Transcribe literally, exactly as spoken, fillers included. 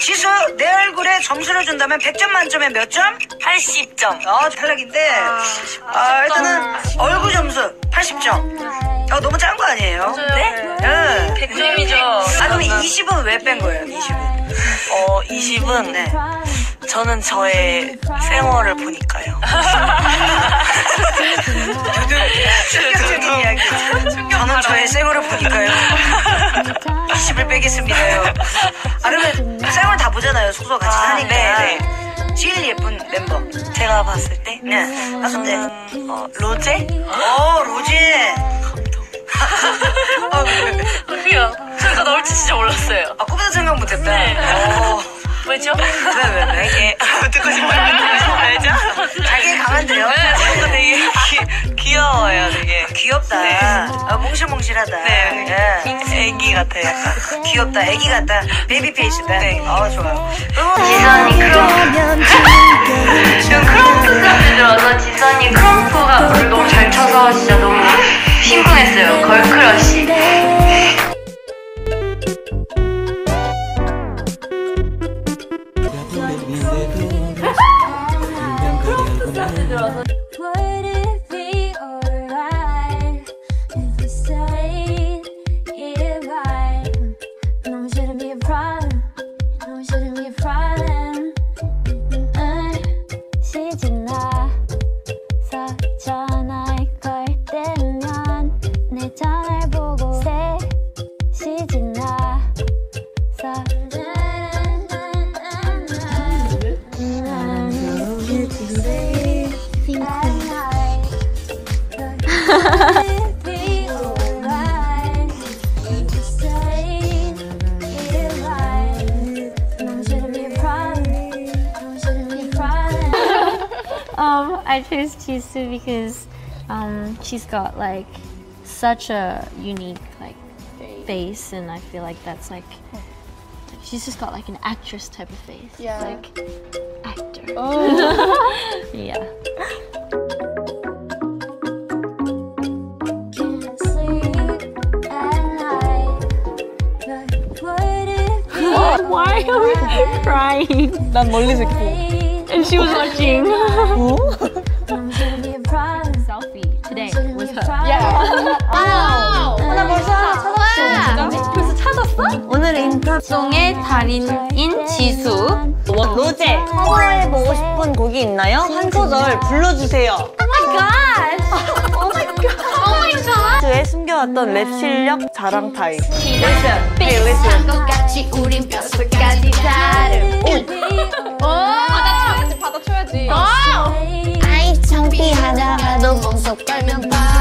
지수, 내 얼굴에 점수를 준다면 백 점 만점에 몇 점? 팔십 점. 어, 탈락인데. 아, 일단은 얼굴 점수 팔십 점. 어, 너무 짠 거 아니에요? 네? 응. 백 점이죠. 아, 그럼 이십은 왜 뺀 거예요, 이십은? 어, 이십은 네. 저는 저의 생활을 보니까요. 충격적인 이야기. 저는 저의 생얼을 보니까요. 이십을 빼겠습니다요. 아, 그러면 생얼 다 보잖아요, 숙소 같이 아, 사니까. 네, 제일 예쁜 멤버. 제가 봤을 때? 네. 봤을 때. 음, 어, 로제? 어, 로제. 아, 왜? 그래요. 저희가 나올지 진짜 몰랐어요. 아, 꿈에도 생각 못했다. 네. 어. 왜죠? 왜, 왜, 왜? 이게 듣고 싶어요. 왜죠? 자기 강한데요? 네, 저도 되게 귀, 귀여워요, 되게. 귀엽다. 네. 아, 몽실몽실하다. 네, 예. 애기 같아요, 약간. 귀엽다. 애기 같다. 베이비 페이스다. 네. 어, 좋아요. 지선이 크롬프. 지금 크롬프까지 들어서 지선이 크롬프가 노래 너무 잘 쳐서 진짜 너무 심쿵했어요. 걸크러쉬. Would it be alright if we stayed here right? No, it shouldn't be a problem. No, it shouldn't be a problem. 시지 나서 전화할 걸 때면 내 전화를 보고 시지 나서 Um, I chose Jisoo because um, she's got like such a unique like face, and I feel like that's like she's just got like an actress type of face. Yeah. Like actor. Oh. Yeah. Can't sleep at night, but would it be why are we crying? 난 멀리서 있고. And she was watching. Selfie today with her. Yeah. 와우. 나 벌써 하나 찾았어. 벌써 찾았어? 오늘 인터송의 달인인 지수. 로제. 커버해보고 싶은 곡이 있나요? 한 소절 불러주세요. Oh my gosh. Oh my god. Oh my god. 지수의 숨겨왔던 랩 실력 자랑 타임. Listen. listen. 똑같이 우린 뼛속까지 다른. 받아쳐야지, 받아쳐야지. 아이 창피하다. 너 몸속 깔면 봐.